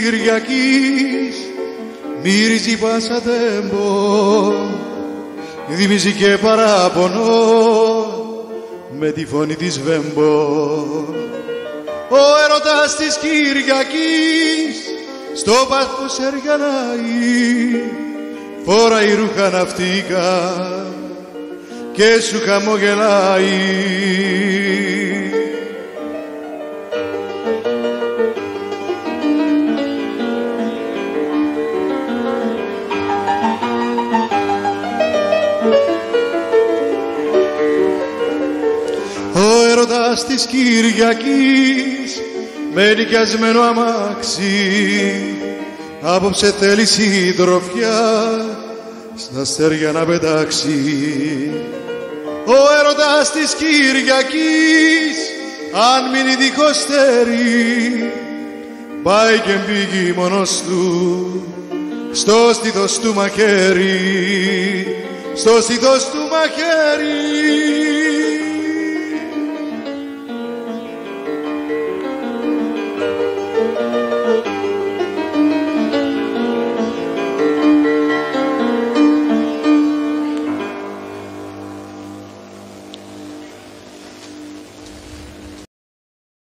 Κυριακής μύριζει πάσα τέμπο, θυμίζει και παράπονο με τη φωνή της βέμπο. Ο έρωτας της Κυριακής στο πάθο σεργανάει, φοράει ρούχα ναυτικά και σου χαμογελάει. Ο έρωτας της Κυριακής με νοικιασμένο αμάξι απόψε θέλει συντροφιά στα αστέρια να πετάξει. Ο έρωτας της Κυριακής αν μείνει δίχως στέρι πάει και μπήκει μόνος του στο στήθος του μαχαίρι, στο στήθος του μαχαίρι.